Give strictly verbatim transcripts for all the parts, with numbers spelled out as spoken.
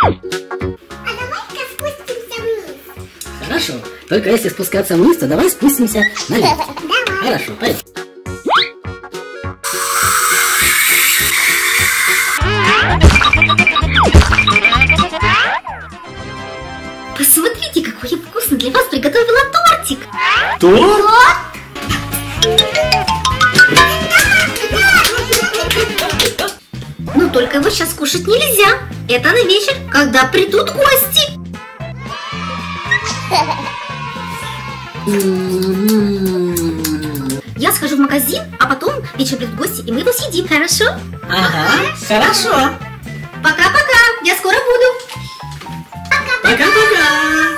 А давай-ка спустимся вниз. Хорошо. Только если спускаться вниз, то давай спустимся на лифте. Давай. Хорошо, пойдем. Посмотрите, какой я вкусный для вас приготовила тортик. Торт? Но только его сейчас кушать нельзя. Это на вечер, когда придут гости. Я схожу в магазин, а потом вечером придут гости, и мы его съедим, хорошо? Ага, хорошо. Пока-пока, я скоро буду. Пока-пока.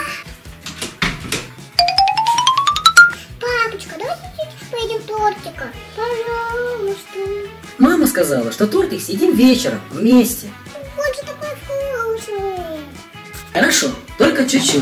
Папочка, давай чуть-чуть поедим тортика. Пожалуйста. Мама сказала, что тортик съедим вечером вместе. Он же такой вкусный. Хорошо, только чуть-чуть.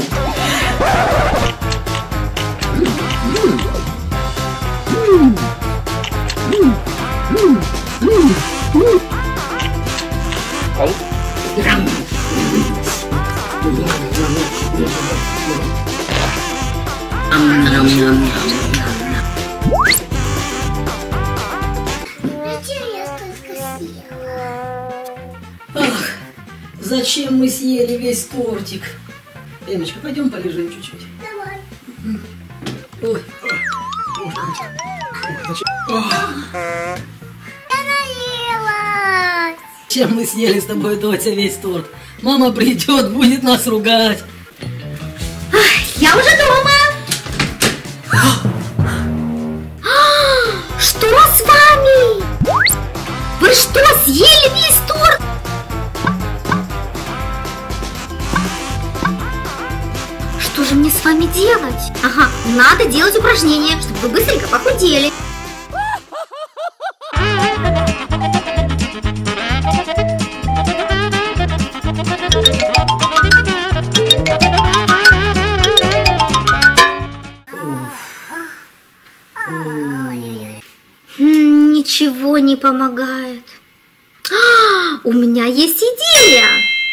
Зачем я столько съела? Ах, зачем мы съели весь тортик? Эмочка, пойдем полежим чуть-чуть. Давай. Ой. Я наелась. Чем мы съели с тобой, Дотя, весь торт? Мама придет, будет нас ругать. Я уже дома. Что с вами? Вы что, съели весь торт? Что же мне с вами делать? Ага, надо делать упражнения, чтобы вы быстренько похудели. Ничего не помогает. А, у меня есть идея.